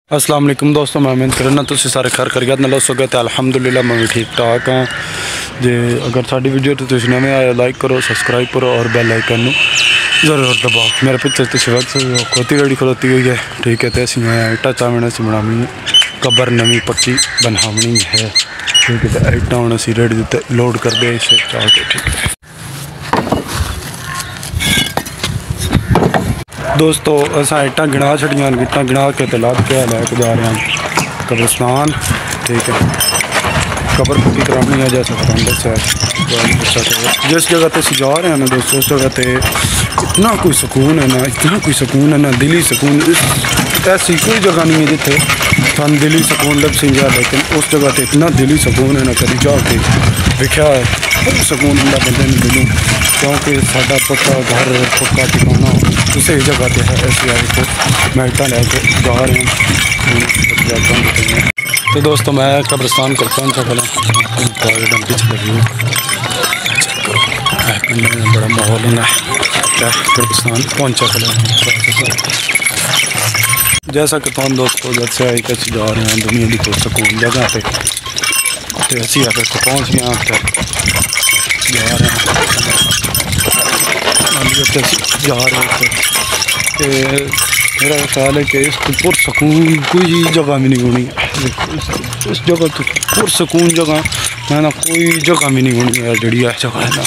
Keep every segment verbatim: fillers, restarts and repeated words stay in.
अस्सलाम वालेकुम दोस्तों, मैं उम्मीद करना तुम सारे खैर कर गया स्वागत है। अल्हम्दुलिल्लाह मैं भी ठीक ठाक हाँ जे। अगर साड़ी वीडियो तो तुम नवे आए लाइक करो, सब्सक्राइब करो और बेल आइकन जरूर दबाओ। मेरे पिछले तुम वक्त खोती रेडी खलोती हुई है, ठीक है। तो असं इटा चावना से बनानी कबर नवी पक्की बनावनी है, ठीक है। तो इटा हम असी रेडी दिते लोड कर दे इसे चाह के, ठीक है दोस्तों। असा इटा गिना छड़िया, इटा गिना के तो लद के लैके जा रहे हैं कब्रिस्तान, ठीक है। कबर पक्की करानी है जैसा दस है। जिस जगह पर जा रहे हैं ना दोस्तों, उस जगह पर इतना कोई सुकून है ना, इतना कोई सुकून है ना, दिली सुकून। ऐसी कोई जगह नहीं है जिथे थान दिली सुकून लग सी जाए, लेकिन उस जगह पर इतना दिली सुकून है ना, कभी जाके देखा है बहुत सुकून होंगे बंदे ने दिलों। क्योंकि साडा पक्का घर पक्का ठिकाना उस जगह पर है। ऐसे आए तो मैं इटा लैके जा रहे हैं। तो दोस्तों मैं कब्रिस्तान को पहुँचा खड़ा बड़ा माहौल होना है। कब्रिस्तान पहुँचा खड़ा जैसा कि तुम दोस्तों जब से आई कैसे जा रहे हैं दुनिया की कोई सुकून जगह पे, तो असी आगे को पहुँच गए जा रहे हैं जा रहे हैं। मेरा ख्याल है कि इसको पुरसकून कोई जगह भी नहीं होनी है। इस जगह तो पुरसकून जगह है ना, कोई जगह भी नहीं होनी है जी। है जगह है ना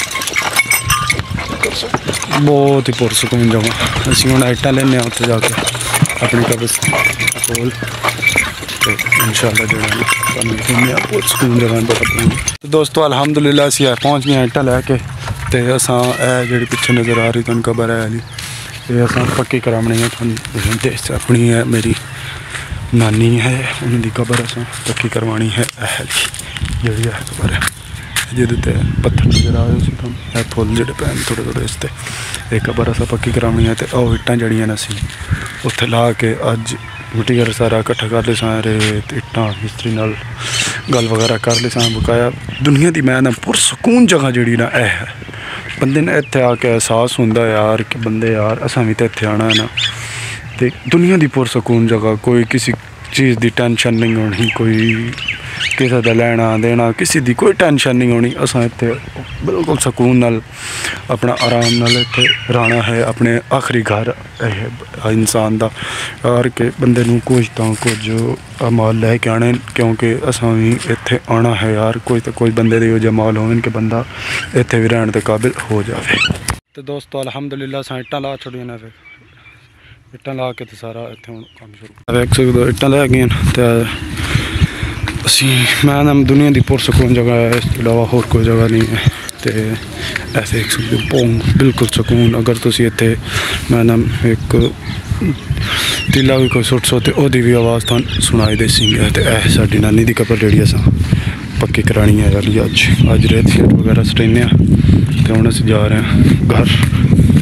बहुत ही पुरसकून जगह। असी हम इटा लेने उत्थे जाके अपनी कब्रिस्तान कोल, तो इंशाअल्लाह जो पुरसकून जगह। तो दोस्तों अल्हम्दुलिल्लाह असी पहुँच गए इटा लैके। तो असा जी पिछे नज़र आ रही तुम कबर है वाली, ये असा पक्की करानी है। तुम अपनी है मेरी नानी है, उनकी कबर असा पक्की करवानी है। जी है कबर है जिदे पत्थर नज़र आ रहे तुम है फुल जोड़े पैन थोड़े थोड़े इस ये कबर असा पक्की करानी है। तो वह इट्टां जड़ियां असी उत्थे ला के अज मटीरियल सारा इकट्ठा कर ले सा, रेत इट्टां मिस्त्री नाल गल वगैरह कर ले सा। बकाया दुनिया की मैं ना पुरसकून जगह जी ना यह है। बंदे ने इत्थे आके एहसास होंदा यार कि बंदे यार असा भी तो इत्थे आना है ना। तो दुनिया की पुरसकून जगह, कोई किसी चीज़ की टेंशन नहीं होनी, कोई किसी का लेना देना किसी की कोई टेंशन नहीं होनी। असा इत्थे बिल्कुल सुकून नाल अपना आराम नाल इत्थे रहना है। अपने आखिरी घर है इंसान का यार के बंदे नूं कुछ तो कुछ माल लैके आने, क्योंकि असा भी इत्थे आना है यार। कोई तो कोई बंदे दे जो माल होवन कि बंदा इत्थे भी रहने के काबिल हो जाए। तो दोस्तों अल्हम्दुलिल्लाह असां इट्टां ला छड़ियां ने, इट्टां ला के तो सारा इत्थे हुण काम शुरू देख सकदे हो। इट्टां लै गए तो असी मैं ना दुनिया की पुरसकून जगह है, इसके अलावा होर कोई जगह नहीं है। तो ऐसे देख सकते हो बिल्कुल सुकून। अगर तुम इत्थे मैं ना एक तीला भी कोई सुट सो तो वही भी आवाज़ तुम सुनाई देसी है। तो यह साड़ी नानी की कबर जी अस पक्की करानी है वाली अज अज रेत शीट वगैरह सटाने। तो हम अस जा रहे हैं घर।